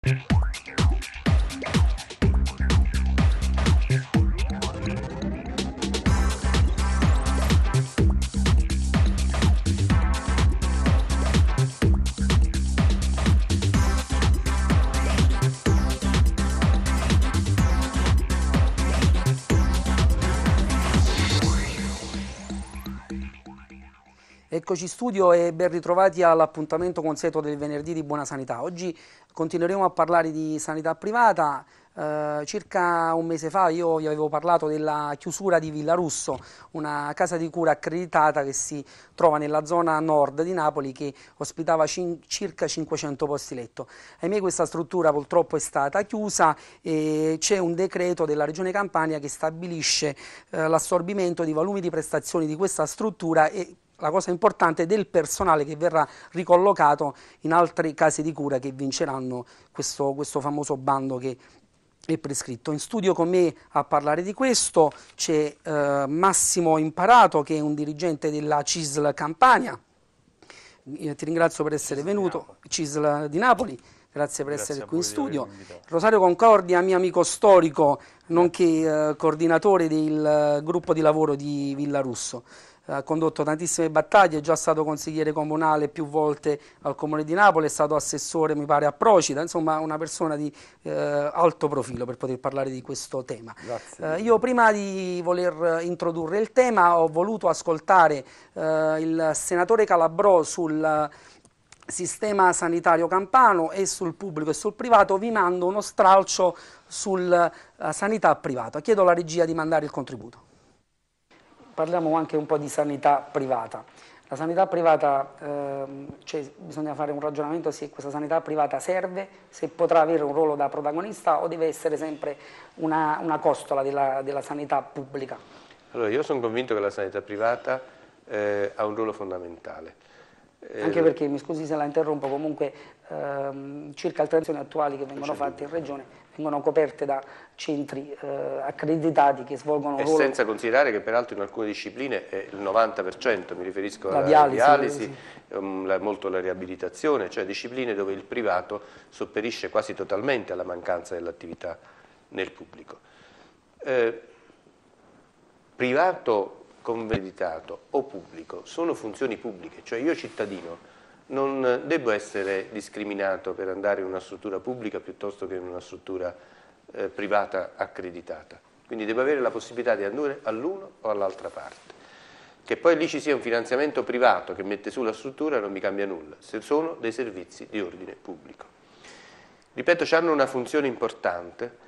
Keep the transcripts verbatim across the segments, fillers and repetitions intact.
Eccoci in studio e ben ritrovati all'appuntamento consueto del venerdì di Buona Sanità. Oggi continueremo a parlare di sanità privata. Eh, circa un mese fa io vi avevo parlato della chiusura di Villa Russo, una casa di cura accreditata che si trova nella zona nord di Napoli che ospitava cin- circa cinquecento posti letto. Ahimè questa struttura purtroppo è stata chiusa e c'è un decreto della Regione Campania che stabilisce eh, l'assorbimento di volumi di prestazioni di questa struttura e la cosa importante è del personale che verrà ricollocato in altre case di cura che vinceranno questo, questo famoso bando che è prescritto. In studio con me a parlare di questo c'è eh, Massimo Imparato, che è un dirigente della C I S L Campania. Io ti ringrazio per essere venuto, C I S L di Napoli. Grazie per Grazie essere qui in studio. invitato. Rosario Concordia, mio amico storico, nonché eh, coordinatore del eh, gruppo di lavoro di Villa Russo. Ha condotto tantissime battaglie, è già stato consigliere comunale più volte al Comune di Napoli, è stato assessore mi pare a Procida, insomma una persona di eh, alto profilo per poter parlare di questo tema. Eh, io prima di voler introdurre il tema ho voluto ascoltare eh, il senatore Calabrò sul sistema sanitario campano e sul pubblico e sul privato. Vi mando uno stralcio sulla uh, sanità privata. Chiedo alla regia di mandare il contributo. Parliamo anche un po' di sanità privata. La sanità privata, ehm, cioè, bisogna fare un ragionamento se questa sanità privata serve, se potrà avere un ruolo da protagonista o deve essere sempre una, una costola della, della sanità pubblica. Allora, io sono convinto che la sanità privata eh, ha un ruolo fondamentale. Anche perché, mi scusi se la interrompo, comunque ehm, circa le transazioni attuali che vengono fatte in Regione vengono coperte da centri eh, accreditati che svolgono un e ruolo... senza considerare che peraltro in alcune discipline è il novanta per cento, mi riferisco La alla dialisi, dialisi, sì. um, la, molto la riabilitazione, cioè discipline dove il privato sopperisce quasi totalmente alla mancanza dell'attività nel pubblico. Eh, privato convegitato o pubblico sono funzioni pubbliche, cioè io cittadino non devo essere discriminato per andare in una struttura pubblica piuttosto che in una struttura eh, privata accreditata, quindi devo avere la possibilità di andare all'uno o all'altra parte. Che poi lì ci sia un finanziamento privato che mette su la struttura non mi cambia nulla, se sono dei servizi di ordine pubblico. Ripeto, hanno una funzione importante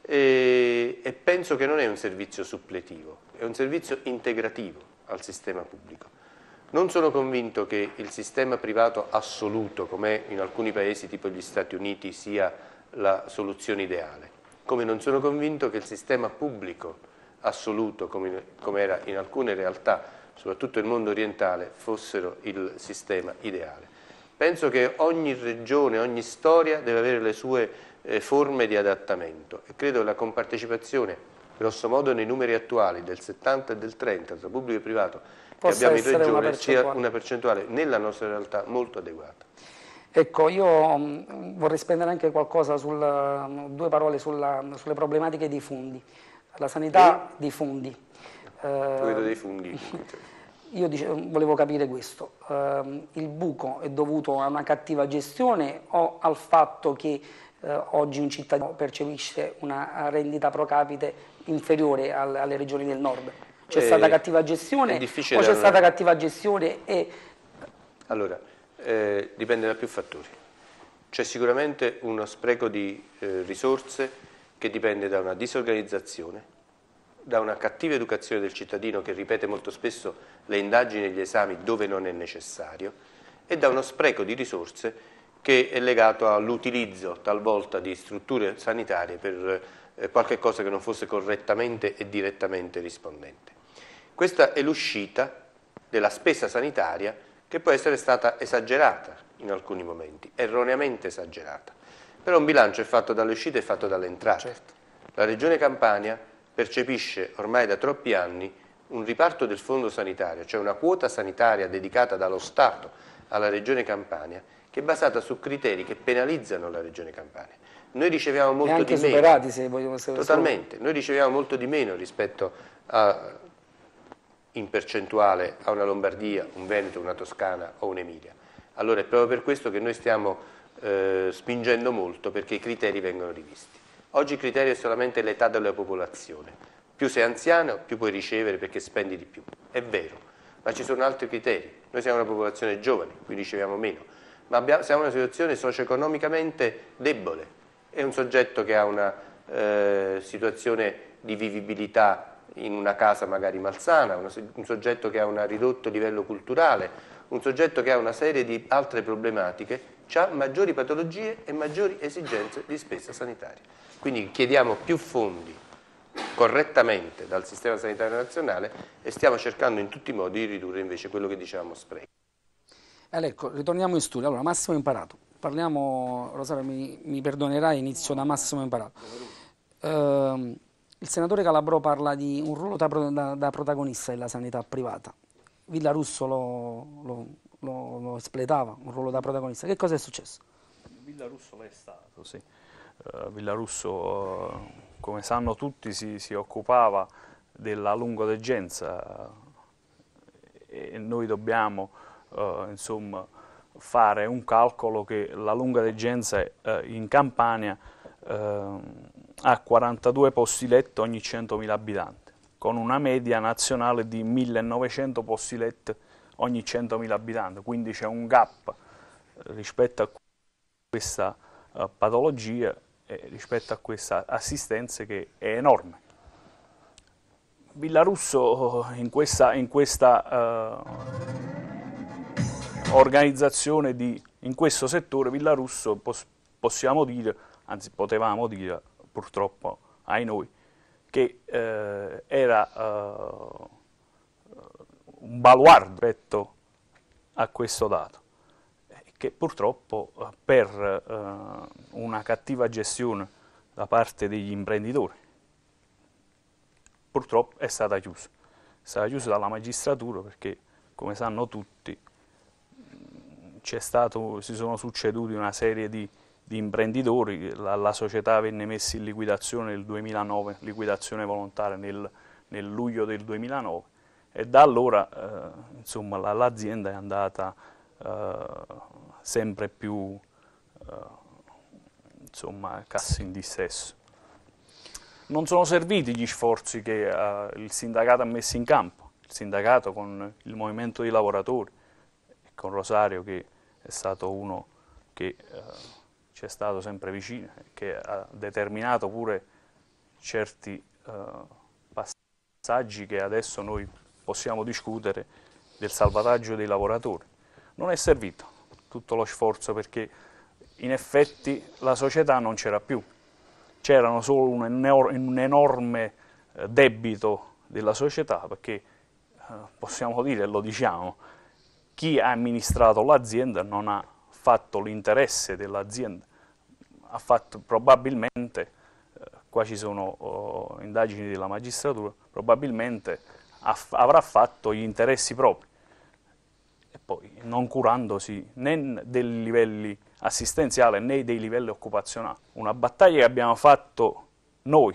e, e penso che non è un servizio suppletivo, è un servizio integrativo al sistema pubblico. Non sono convinto che il sistema privato assoluto, come in alcuni paesi tipo gli Stati Uniti, sia la soluzione ideale, come non sono convinto che il sistema pubblico assoluto, come, come era in alcune realtà, soprattutto nel mondo orientale, fossero il sistema ideale. Penso che ogni regione, ogni storia deve avere le sue eh, forme di adattamento e credo che la compartecipazione, grosso modo nei numeri attuali, del settanta e del trenta tra pubblico e privato, che abbiamo in regione, sia una percentuale nella nostra realtà molto adeguata. Ecco, io mh, vorrei spendere anche qualcosa, sul, due parole sulla, sulle problematiche dei fondi, la sanità e? dei fondi. Eh, vedo dei fondi. Io dice, volevo capire questo, eh, il buco è dovuto a una cattiva gestione o al fatto che eh, oggi un cittadino percepisce una rendita pro capite inferiore alle, alle regioni del nord? C'è eh, stata cattiva gestione o c'è stata cattiva gestione e... Allora, eh, dipende da più fattori. C'è sicuramente uno spreco di eh, risorse che dipende da una disorganizzazione, da una cattiva educazione del cittadino che ripete molto spesso le indagini e gli esami dove non è necessario e da uno spreco di risorse che è legato all'utilizzo talvolta di strutture sanitarie per eh, qualche cosa che non fosse correttamente e direttamente rispondente. Questa è l'uscita della spesa sanitaria che può essere stata esagerata in alcuni momenti, erroneamente esagerata. Però un bilancio è fatto dalle uscite e fatto dalle entrate. Certo. La Regione Campania percepisce ormai da troppi anni un riparto del fondo sanitario, cioè una quota sanitaria dedicata dallo Stato alla Regione Campania, che è basata su criteri che penalizzano la Regione Campania. Noi riceviamo molto e anche di meno. superati, se vogliamo se Totalmente, noi riceviamo molto di meno rispetto a, in percentuale a una Lombardia, un Veneto, una Toscana o un'Emilia. Allora è proprio per questo che noi stiamo eh, spingendo molto perché i criteri vengono rivisti. Oggi il criterio è solamente l'età della popolazione. Più sei anziano, più puoi ricevere perché spendi di più. È vero, ma ci sono altri criteri. Noi siamo una popolazione giovane, quindi riceviamo meno, ma abbiamo, siamo in una situazione socio-economicamente debole. È un soggetto che ha una eh, situazione di vivibilità in una casa magari malsana, una, un soggetto che ha un ridotto livello culturale, un soggetto che ha una serie di altre problematiche, ha maggiori patologie e maggiori esigenze di spesa sanitaria. Quindi chiediamo più fondi correttamente dal sistema sanitario nazionale e stiamo cercando in tutti i modi di ridurre invece quello che dicevamo spreco. Eh, ecco, ritorniamo in studio. Allora, Massimo Imparato. Parliamo, Rosario mi, mi perdonerai, inizio da Massimo Imparato. Eh, il senatore Calabrò parla di un ruolo da, da, da protagonista della sanità privata. Villarusso lo, lo, lo, lo espletava, un ruolo da protagonista. Che cosa è successo? Villarusso lo è stato, sì. Uh, Villarusso, uh, come sanno tutti, si, si occupava della lungodegenza e noi dobbiamo uh, insomma, fare un calcolo che la lungodegenza uh, in Campania uh, ha quarantadue posti letto ogni centomila abitanti, con una media nazionale di millenovecento posti letto ogni centomila abitanti, quindi c'è un gap rispetto a questa uh, patologia e rispetto a questa assistenza che è enorme. Villarusso in questa, in questa uh, organizzazione, di, in questo settore, Villarusso pos, possiamo dire, anzi potevamo dire purtroppo ai noi, che uh, era uh, un baluardo rispetto a questo dato, che purtroppo per uh, una cattiva gestione da parte degli imprenditori purtroppo è stata chiusa. È stata chiusa dalla magistratura perché, come sanno tutti, c'è stato, si sono succeduti una serie di, di imprenditori, la, la società venne messa in liquidazione nel duemilanove, liquidazione volontaria nel, nel luglio del duemilanove, e da allora uh, insomma, la, l'azienda è andata uh, sempre più uh, insomma, cassa in dissesto. Non sono serviti gli sforzi che uh, il sindacato ha messo in campo, il sindacato con il movimento dei lavoratori e con Rosario, che è stato uno che uh, ci è stato sempre vicino, che ha determinato pure certi uh, passaggi che adesso noi possiamo discutere del salvataggio dei lavoratori. Non è servito tutto lo sforzo perché in effetti la società non c'era più, c'era solo un, enorme, un enorme debito della società perché eh, possiamo dire, e lo diciamo, chi ha amministrato l'azienda non ha fatto l'interesse dell'azienda, ha fatto probabilmente, eh, qua ci sono oh, indagini della magistratura, probabilmente ha, avrà fatto gli interessi propri, e poi non curandosi né dei livelli assistenziali né dei livelli occupazionali. Una battaglia che abbiamo fatto noi,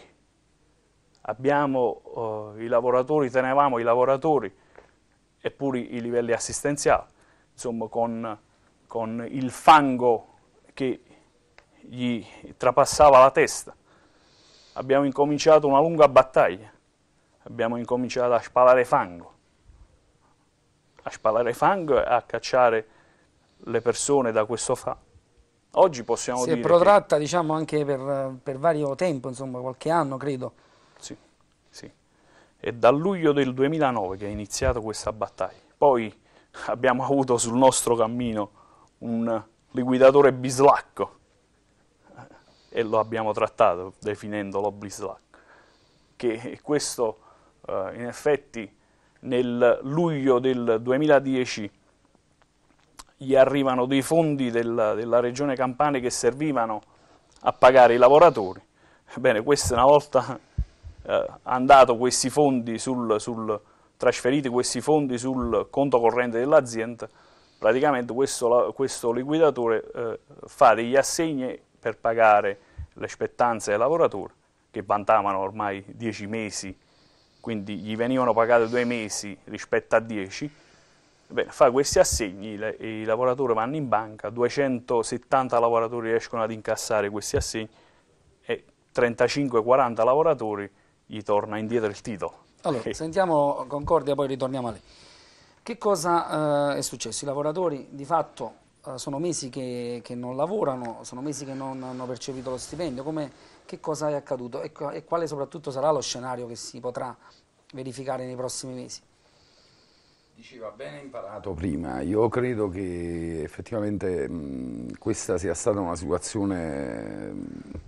abbiamo uh, i lavoratori, tenevamo i lavoratori e pure i livelli assistenziali, insomma con, con il fango che gli trapassava la testa. Abbiamo incominciato una lunga battaglia, abbiamo incominciato a spalare fango, a spalare fango e a cacciare le persone da questo fango. Oggi possiamo si dire è protratta che... diciamo anche per, per vario tempo, insomma qualche anno credo. Sì, sì. È dal luglio del duemilanove che è iniziata questa battaglia. Poi abbiamo avuto sul nostro cammino un liquidatore bislacco e lo abbiamo trattato definendolo bislacco, che questo eh, in effetti nel luglio del duemiladieci gli arrivano dei fondi della, della Regione Campania che servivano a pagare i lavoratori. Bene, questa una volta eh, andato questi fondi sul, sul, trasferiti questi fondi sul conto corrente dell'azienda, praticamente questo, questo liquidatore eh, fa degli assegni per pagare le spettanze ai lavoratori, che vantavano ormai dieci mesi, quindi gli venivano pagate due mesi rispetto a dieci. Bene, fa questi assegni, le, i lavoratori vanno in banca, duecentosettanta lavoratori riescono ad incassare questi assegni e trentacinque quaranta lavoratori gli torna indietro il titolo. Allora, e... sentiamo Concordia, poi ritorniamo a lei. Che cosa eh, è successo? I lavoratori di fatto eh, sono mesi che, che non lavorano, sono mesi che non hanno percepito lo stipendio. Come, che cosa è accaduto e, e quale soprattutto sarà lo scenario che si potrà verificare nei prossimi mesi? Diceva bene imparato prima, io credo che effettivamente mh, questa sia stata una situazione mh,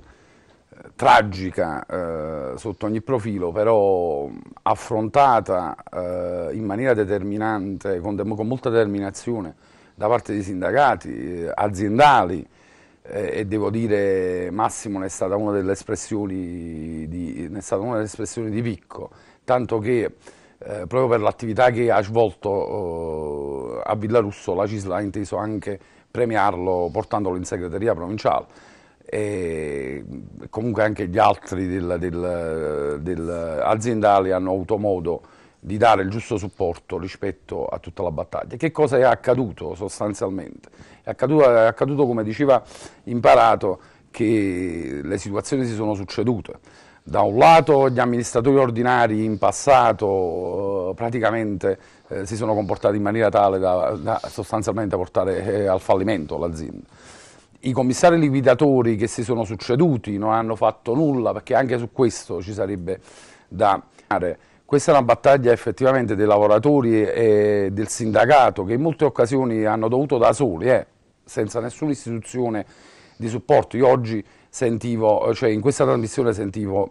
tragica eh, sotto ogni profilo, però affrontata eh, in maniera determinante, con, con molta determinazione da parte dei sindacati eh, aziendali eh, e devo dire Massimo ne è stata una delle espressioni di, ne è stata una delle espressioni di picco, tanto che eh, proprio per l'attività che ha svolto eh, a Villarusso la CISL ha inteso anche premiarlo portandolo in segreteria provinciale. E comunque anche gli altri del, del, del aziendali hanno avuto modo di dare il giusto supporto rispetto a tutta la battaglia. Che cosa è accaduto sostanzialmente? È accaduto, è accaduto come diceva Imparato, che le situazioni si sono succedute. Da un lato gli amministratori ordinari in passato eh, praticamente eh, si sono comportati in maniera tale da, da sostanzialmente portare eh, al fallimento l'azienda. I commissari liquidatori che si sono succeduti non hanno fatto nulla, perché anche su questo ci sarebbe da fare. Questa è una battaglia effettivamente dei lavoratori e del sindacato, che in molte occasioni hanno dovuto da soli, eh, senza nessuna istituzione di supporto. Io oggi sentivo, cioè in questa trasmissione sentivo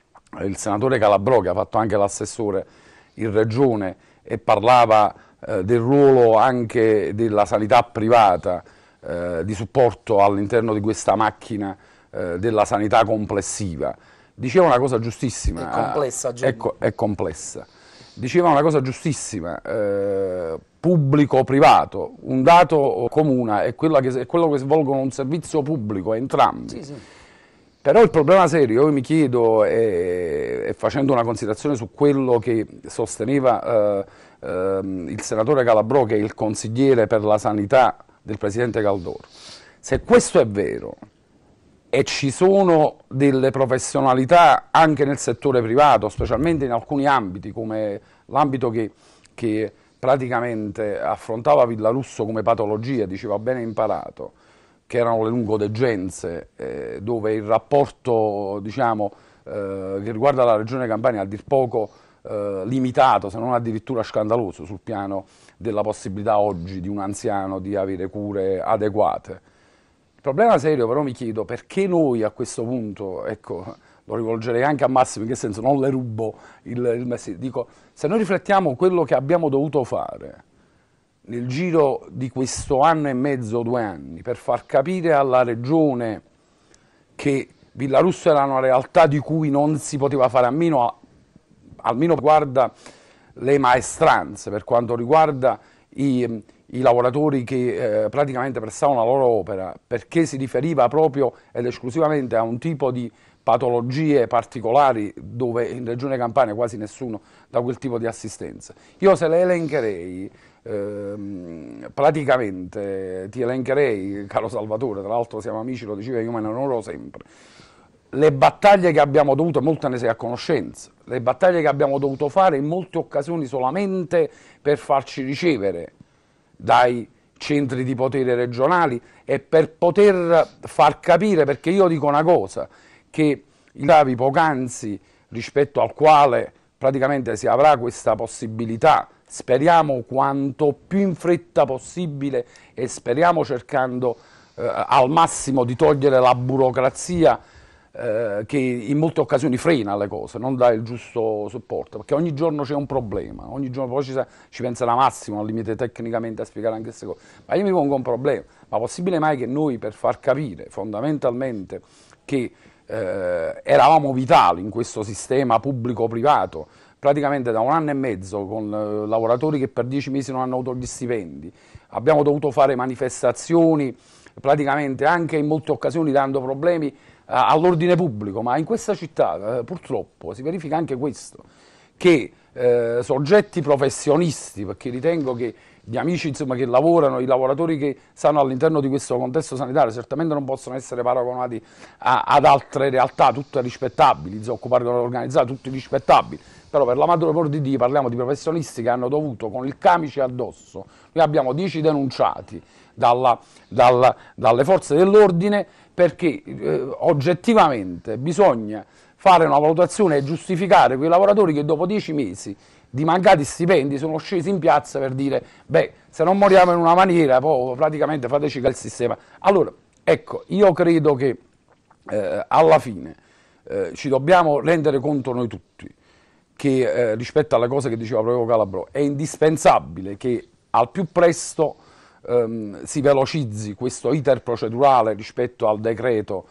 il senatore Calabrò, che ha fatto anche l'assessore in regione, e parlava eh, del ruolo anche della sanità privata, Eh, di supporto all'interno di questa macchina eh, della sanità complessiva. Diceva una cosa giustissima. È complessa, eh, è, è complessa. Diceva una cosa giustissima, eh, pubblico-privato, un dato comune è, quella che, è quello che svolgono un servizio pubblico, entrambi. Sì, sì. Però il problema serio, io mi chiedo, e, e facendo una considerazione su quello che sosteneva eh, eh, il senatore Calabrò, che è il consigliere per la sanità del presidente Caldoro, se questo è vero e ci sono delle professionalità anche nel settore privato, specialmente in alcuni ambiti come l'ambito che, che praticamente affrontava Villarusso come patologia, diceva bene Imparato, che erano le lungodegenze, eh, dove il rapporto diciamo, eh, che riguarda la regione Campania è a dir poco eh, limitato, se non addirittura scandaloso, sul piano della possibilità oggi di un anziano di avere cure adeguate. Il problema serio però mi chiedo perché noi a questo punto, ecco, lo rivolgerei anche a Massimo, in che senso non le rubo il, il messaggio, dico, se noi riflettiamo quello che abbiamo dovuto fare nel giro di questo anno e mezzo, due anni, per far capire alla regione che Villarusso era una realtà di cui non si poteva fare a meno, almeno riguarda le maestranze, per quanto riguarda i, i lavoratori che eh, praticamente prestavano la loro opera, perché si riferiva proprio ed esclusivamente a un tipo di patologie particolari dove in Regione Campania quasi nessuno dà quel tipo di assistenza. Io se le elencherei, ehm, praticamente ti elencherei, caro Salvatore, tra l'altro siamo amici, lo diceva, io me ne onoro sempre, le battaglie che abbiamo dovuto, e molte ne sei a conoscenza, le battaglie che abbiamo dovuto fare in molte occasioni solamente per farci ricevere dai centri di potere regionali e per poter far capire, perché io dico una cosa, che i gravi poc'anzi rispetto al quale praticamente si avrà questa possibilità, speriamo quanto più in fretta possibile e speriamo cercando eh, al massimo di togliere la burocrazia eh, che in molte occasioni frena le cose, non dà il giusto supporto, perché ogni giorno c'è un problema, ogni giorno poi ci, ci penserà Massimo al limite tecnicamente a spiegare anche queste cose, ma io mi pongo un problema, ma possibile mai che noi per far capire fondamentalmente che Eh, eravamo vitali in questo sistema pubblico-privato, praticamente da un anno e mezzo con eh, lavoratori che per dieci mesi non hanno avuto gli stipendi, abbiamo dovuto fare manifestazioni praticamente anche in molte occasioni dando problemi eh, all'ordine pubblico, ma in questa città eh, purtroppo si verifica anche questo, che eh, soggetti professionisti, perché ritengo che gli amici insomma, che lavorano, i lavoratori che stanno all'interno di questo contesto sanitario certamente non possono essere paragonati a, ad altre realtà, tutte rispettabili, disoccupati organizzati, tutti rispettabili, però per l'amor di Dio parliamo di professionisti che hanno dovuto con il camice addosso, noi abbiamo dieci denunciati dalla, dalla, dalle forze dell'ordine perché eh, oggettivamente bisogna fare una valutazione e giustificare quei lavoratori che dopo dieci mesi di mancati stipendi sono scesi in piazza per dire beh, se non moriamo in una maniera poi praticamente fateci che il sistema. Allora, ecco, io credo che eh, alla fine eh, ci dobbiamo rendere conto noi tutti che eh, rispetto alle cose che diceva proprio Calabrò è indispensabile che al più presto ehm, si velocizzi questo iter procedurale rispetto al decreto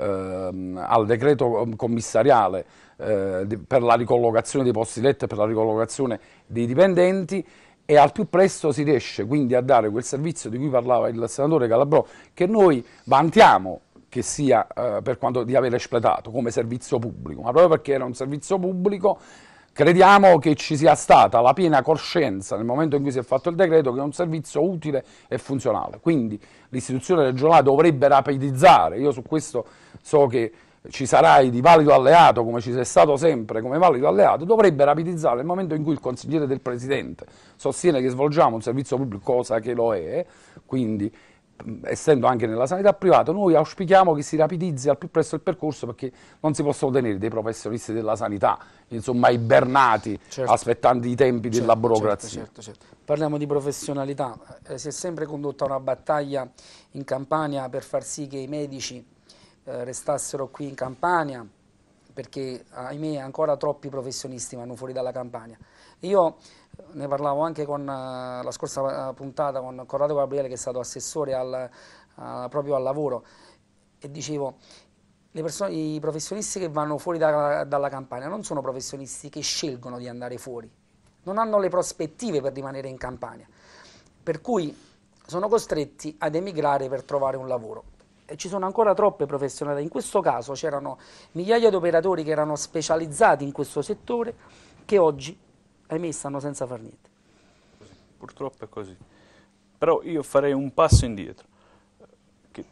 ehm, al decreto commissariale eh, per la ricollocazione dei posti letto e per la ricollocazione dei dipendenti, e al più presto si riesce quindi a dare quel servizio di cui parlava il senatore Calabrò, che noi vantiamo che sia eh, per quanto di aver espletato come servizio pubblico, ma proprio perché era un servizio pubblico crediamo che ci sia stata la piena coscienza nel momento in cui si è fatto il decreto che è un servizio utile e funzionale, quindi l'istituzione regionale dovrebbe rapidizzare. Io su questo so che ci sarai di valido alleato, come ci sei stato sempre come valido alleato, dovrebbe rapidizzare nel momento in cui il consigliere del Presidente sostiene che svolgiamo un servizio pubblico, cosa che lo è, quindi essendo anche nella sanità privata, noi auspichiamo che si rapidizzi al più presto il percorso, perché non si possono tenere dei professionisti della sanità, insomma, ibernati, certo, aspettando i tempi certo, della burocrazia. Certo, certo, certo. Parliamo di professionalità, eh, si è sempre condotta una battaglia in Campania per far sì che i medici eh, restassero qui in Campania, perché ahimè ancora troppi professionisti vanno fuori dalla Campania. Io ne parlavo anche con uh, la scorsa puntata con Corrado Gabriele, che è stato assessore al, uh, proprio al lavoro, e dicevo le persone, i professionisti che vanno fuori da, dalla Campania non sono professionisti che scelgono di andare fuori, non hanno le prospettive per rimanere in Campania, per cui sono costretti ad emigrare per trovare un lavoro. E ci sono ancora troppe professionalità. In questo caso c'erano migliaia di operatori che erano specializzati in questo settore, che oggi, ahimè, stanno senza far niente. Purtroppo è così. Però io farei un passo indietro. Che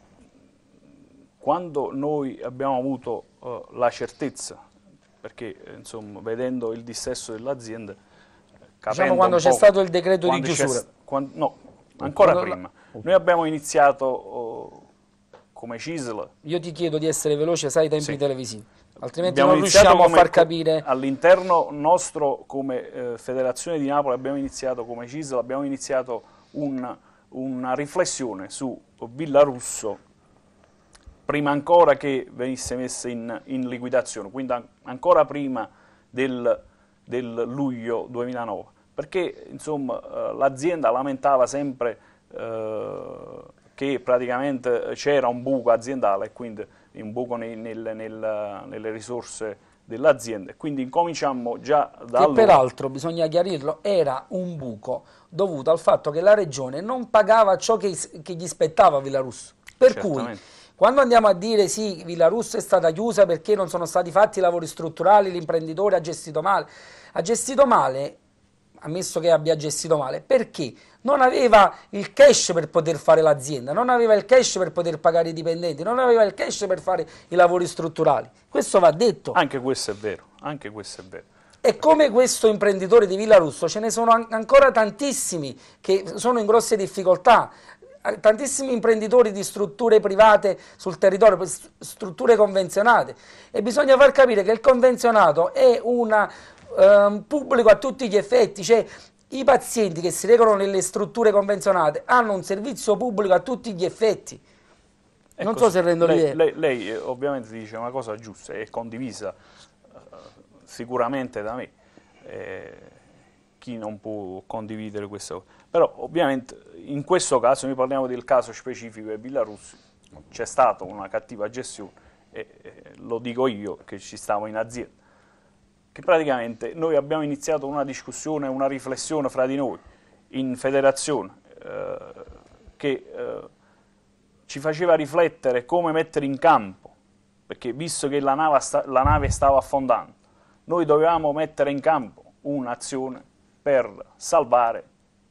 quando noi abbiamo avuto uh, la certezza, perché insomma, vedendo il dissesto dell'azienda, diciamo quando c'è stato il decreto di chiusura. Quando, no, ancora quando prima. La... Noi abbiamo iniziato uh, come C I S L. Io ti chiedo di essere veloce, sai i tempi sì. televisivi. Altrimenti abbiamo non riusciamo a far come, capire. All'interno nostro, come eh, Federazione di Napoli, abbiamo iniziato come C I S L, abbiamo iniziato un, una riflessione su Villarusso, prima ancora che venisse messa in, in liquidazione, quindi an ancora prima del, del luglio duemilanove, perché insomma eh, l'azienda lamentava sempre eh, che praticamente c'era un buco aziendale, e quindi un buco nei, nel, nel, nelle risorse dell'azienda, quindi incominciamo già da che allora. Peraltro, bisogna chiarirlo, era un buco dovuto al fatto che la regione non pagava ciò che, che gli spettava a Villarusso, per Certamente. cui quando andiamo a dire sì, Villarusso è stata chiusa perché non sono stati fatti i lavori strutturali, l'imprenditore ha gestito male, ha gestito male, ammesso che abbia gestito male, perché non aveva il cash per poter fare l'azienda, non aveva il cash per poter pagare i dipendenti, non aveva il cash per fare i lavori strutturali. Questo va detto. Anche questo è vero, anche questo è vero. E come questo imprenditore di Villarusso ce ne sono an ancora tantissimi che sono in grosse difficoltà, tantissimi imprenditori di strutture private sul territorio, strutture convenzionate, e bisogna far capire che il convenzionato è un um, pubblico a tutti gli effetti, cioè i pazienti che si recano nelle strutture convenzionate hanno un servizio pubblico a tutti gli effetti. È non così. so se rendo l'idea. Lei, lei, lei ovviamente dice una cosa giusta e condivisa uh, sicuramente da me. Eh, chi non può condividere questa cosa? Però ovviamente in questo caso, noi parliamo del caso specifico di Villarusso, c'è stata una cattiva gestione, e eh, lo dico io che ci stavo in azienda. che praticamente noi abbiamo iniziato una discussione, una riflessione fra di noi in federazione eh, che eh, ci faceva riflettere come mettere in campo, perché visto che la nave, sta, la nave stava affondando, noi dovevamo mettere in campo un'azione per salvare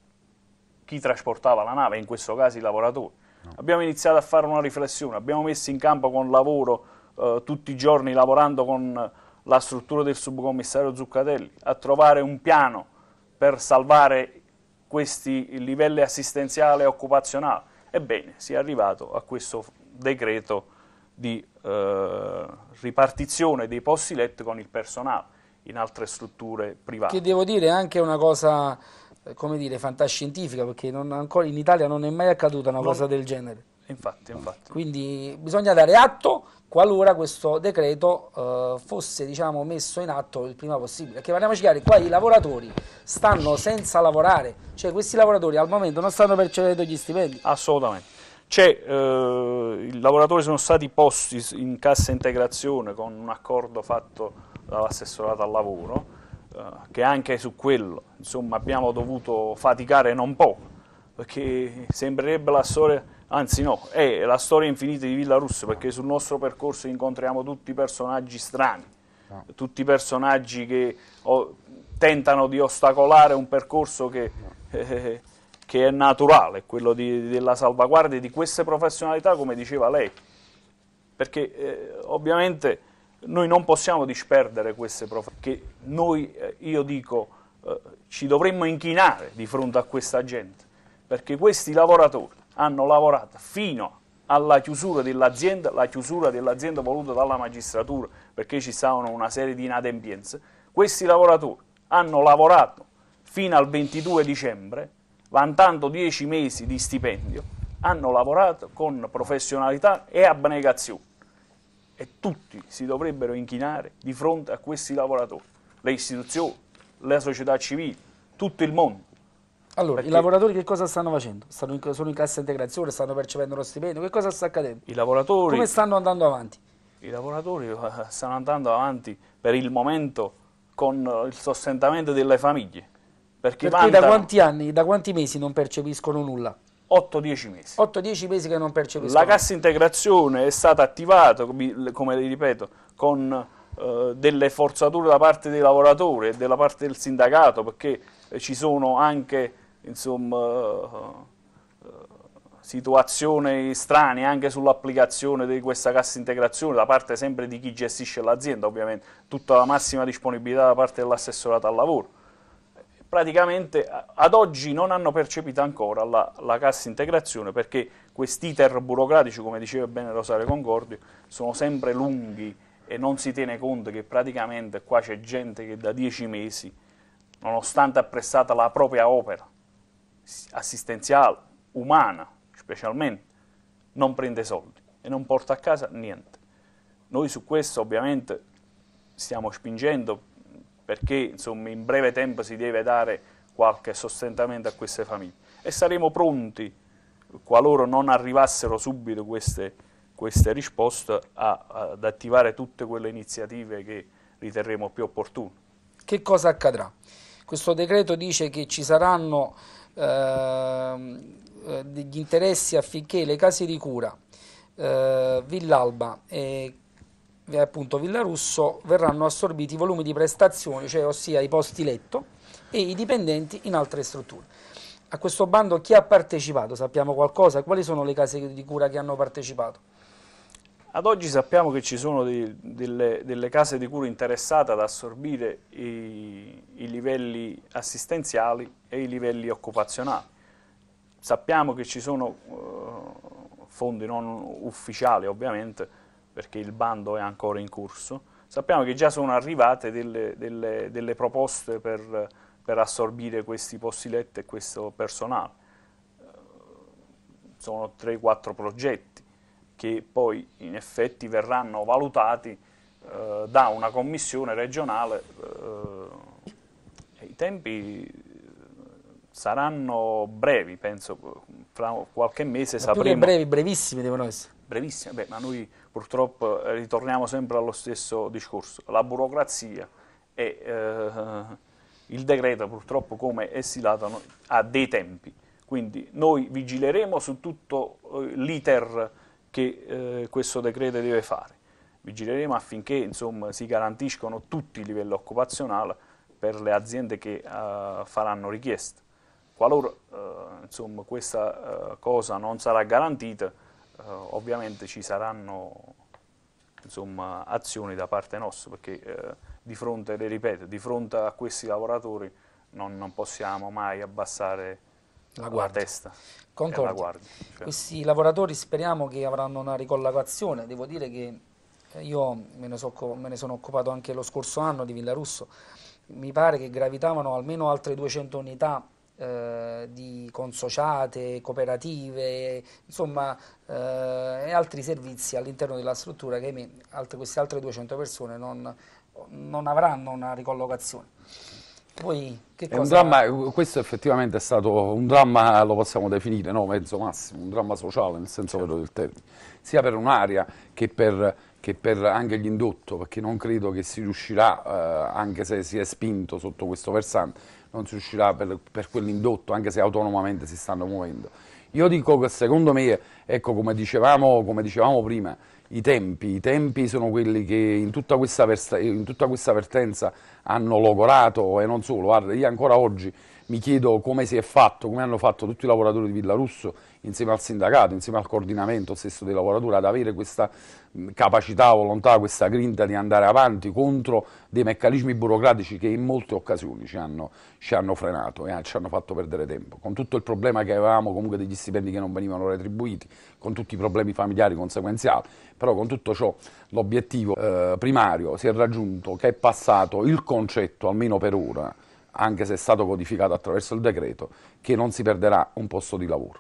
chi trasportava la nave, in questo caso i lavoratori. No. Abbiamo iniziato a fare una riflessione, abbiamo messo in campo con lavoro eh, tutti i giorni, lavorando con la struttura del subcommissario Zuccatelli, a trovare un piano per salvare questi livelli assistenziali e occupazionali. Ebbene, si è arrivato a questo decreto di eh, ripartizione dei posti letto con il personale in altre strutture private. Che devo dire è anche una cosa, come dire, fantascientifica, perché non, ancora in Italia non è mai accaduta una non, cosa del genere. Infatti, infatti. Quindi bisogna dare atto qualora questo decreto eh, fosse, diciamo, messo in atto il prima possibile. Perché parliamoci chiari, qua i lavoratori stanno senza lavorare, cioè questi lavoratori al momento non stanno percependo gli stipendi. Assolutamente. C'è, eh, i lavoratori sono stati posti in cassa integrazione con un accordo fatto dall'assessorato al lavoro, eh, che anche su quello, insomma, abbiamo dovuto faticare non poco, perché sembrerebbe la storia, anzi no, è la storia infinita di Villa Russa, perché sul nostro percorso incontriamo tutti personaggi strani, no. tutti personaggi che oh, tentano di ostacolare un percorso che... Eh, che è naturale, quello di, della salvaguardia di queste professionalità, come diceva lei, perché eh, ovviamente noi non possiamo disperdere queste professionalità, che noi, eh, io dico, eh, ci dovremmo inchinare di fronte a questa gente, perché questi lavoratori hanno lavorato fino alla chiusura dell'azienda, la chiusura dell'azienda voluta dalla magistratura, perché ci stavano una serie di inadempienze. Questi lavoratori hanno lavorato fino al ventidue dicembre, vantando dieci mesi di stipendio, hanno lavorato con professionalità e abnegazione, e tutti si dovrebbero inchinare di fronte a questi lavoratori, le istituzioni, la società civile, tutto il mondo. Allora, Perché i lavoratori che cosa stanno facendo? Stanno in, sono in cassa integrazione, stanno percependo lo stipendio, che cosa sta accadendo? I lavoratori, come stanno andando avanti? I lavoratori stanno andando avanti per il momento con il sostentamento delle famiglie. Perché, Perché da quanti anni, da quanti mesi non percepiscono nulla? otto dieci mesi. otto dieci mesi che non percepiscono. La cassa integrazione è stata attivata, come le ripeto, con eh, delle forzature da parte dei lavoratori e della parte del sindacato, perché eh, ci sono anche, insomma, eh, situazioni strane anche sull'applicazione di questa cassa integrazione da parte sempre di chi gestisce l'azienda, ovviamente, tutta la massima disponibilità da parte dell'assessorato al lavoro. Praticamente ad oggi non hanno percepito ancora la, la cassa integrazione, perché questi iter burocratici, come diceva bene Rosario Concordio, sono sempre lunghi e non si tiene conto che praticamente qua c'è gente che da dieci mesi, nonostante apprestata la propria opera assistenziale, umana specialmente, non prende soldi e non porta a casa niente. Noi su questo ovviamente stiamo spingendo, perché insomma in breve tempo si deve dare qualche sostentamento a queste famiglie, e saremo pronti, qualora non arrivassero subito queste, queste risposte, a, ad attivare tutte quelle iniziative che riterremo più opportune. Che cosa accadrà? Questo decreto dice che ci saranno eh, degli interessi affinché le case di cura, eh, Villalba e appunto Villarusso verranno assorbiti i volumi di prestazioni, cioè ossia i posti letto e i dipendenti in altre strutture. A questo bando chi ha partecipato? Sappiamo qualcosa? Quali sono le case di cura che hanno partecipato? Ad oggi sappiamo che ci sono di, delle, delle case di cura interessate ad assorbire i, i livelli assistenziali e i livelli occupazionali. Sappiamo che ci sono uh, fondi non ufficiali, ovviamente, perché il bando è ancora in corso. Sappiamo che già sono arrivate delle, delle, delle proposte per, per assorbire questi posti letto e questo personale. Sono tre quattro progetti che poi in effetti verranno valutati eh, da una commissione regionale. Eh, I tempi saranno brevi, penso, fra qualche mese ma sapremo. Più che brevi, brevissimi devono essere. Brevissime, beh, ma noi purtroppo ritorniamo sempre allo stesso discorso. La burocrazia e eh, il decreto purtroppo come è stilato ha dei tempi, quindi noi vigileremo su tutto eh, l'iter che eh, questo decreto deve fare, vigileremo affinché insomma, si garantiscono tutti i livelli occupazionali per le aziende che eh, faranno richiesta. Qualora eh, insomma, questa eh, cosa non sarà garantita, eh, ovviamente ci saranno insomma, azioni da parte nostra, perché eh, di fronte, le ripeto, di fronte a questi lavoratori non, non possiamo mai abbassare la, la testa. Concordo. La guardia, cioè. Questi lavoratori speriamo che avranno una ricollocazione. Devo dire che io me ne, so, me ne sono occupato anche lo scorso anno di Villarusso. Mi pare che gravitavano almeno altre duecento unità eh, di consociate, cooperative, insomma, eh, e altri servizi all'interno della struttura che ahimè, altre, queste altre duecento persone non, non avranno una ricollocazione. Poi, che è cosa... un dramma, questo effettivamente è stato un dramma, lo possiamo definire, no? Mezzo massimo, un dramma sociale nel senso vero del termine, sia per un'area che per, che per anche l'indotto, perché non credo che si riuscirà, eh, anche se si è spinto sotto questo versante, non si riuscirà per, per quell'indotto, anche se autonomamente si stanno muovendo. Io dico che secondo me, ecco, come dicevamo, come dicevamo prima, i tempi, i tempi sono quelli che in tutta questa, in tutta questa vertenza hanno logorato, e non solo. Guarda, io ancora oggi mi chiedo come si è fatto, come hanno fatto tutti i lavoratori di Villarusso insieme al sindacato, insieme al coordinamento stesso dei lavoratori, ad avere questa capacità, volontà, questa grinta di andare avanti contro dei meccanismi burocratici che in molte occasioni ci hanno, ci hanno frenato e ci hanno fatto perdere tempo, con tutto il problema che avevamo comunque degli stipendi che non venivano retribuiti, con tutti i problemi familiari conseguenziali, però con tutto ciò l'obiettivo eh, primario si è raggiunto, che è passato il concetto, almeno per ora, anche se è stato codificato attraverso il decreto, che non si perderà un posto di lavoro.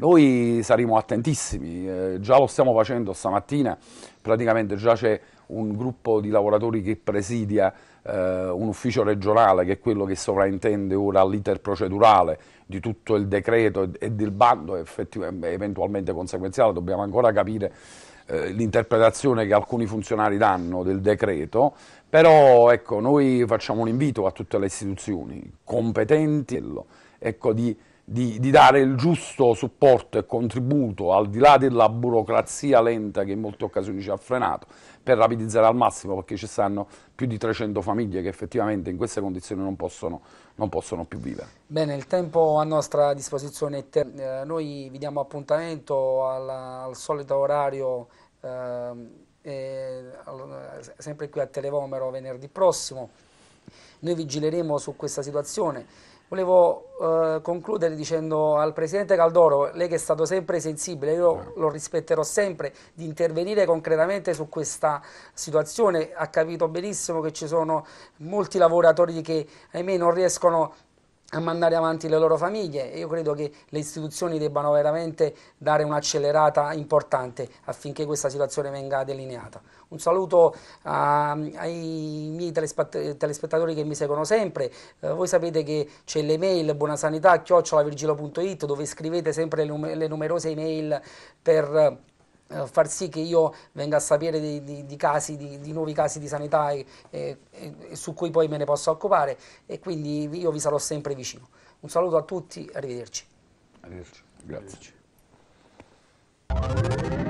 Noi saremo attentissimi, eh, già lo stiamo facendo stamattina, praticamente già c'è un gruppo di lavoratori che presidia eh, un ufficio regionale, che è quello che sovraintende ora l'iter procedurale di tutto il decreto e del bando eventualmente conseguenziale. Dobbiamo ancora capire eh, l'interpretazione che alcuni funzionari danno del decreto, però ecco, noi facciamo un invito a tutte le istituzioni competenti, ecco, di Di, di dare il giusto supporto e contributo, al di là della burocrazia lenta che in molte occasioni ci ha frenato, per rapidizzare al massimo, perché ci stanno più di trecento famiglie che effettivamente in queste condizioni non possono, non possono più vivere. Bene, il tempo a nostra disposizione è eh, noi vi diamo appuntamento alla, al solito orario, eh, eh, sempre qui a Televomero venerdì prossimo. Noi vigileremo su questa situazione. Volevo eh, concludere dicendo al Presidente Caldoro, lei che è stato sempre sensibile, io lo rispetterò sempre, di intervenire concretamente su questa situazione. Ha capito benissimo che ci sono molti lavoratori che ahimè non riescono a mandare avanti le loro famiglie, e io credo che le istituzioni debbano veramente dare un'accelerata importante affinché questa situazione venga delineata. Un saluto a, ai miei telespettatori che mi seguono sempre. Eh, voi sapete che c'è l'email buonasanità chiocciola virgilio punto it, dove scrivete sempre le, le numerose email per Uh, far sì che io venga a sapere di, di, di, casi, di, di nuovi casi di sanità e, e, e su cui poi me ne posso occupare, e quindi io vi sarò sempre vicino. Un saluto a tutti, arrivederci. Arrivederci. Grazie. Arrivederci.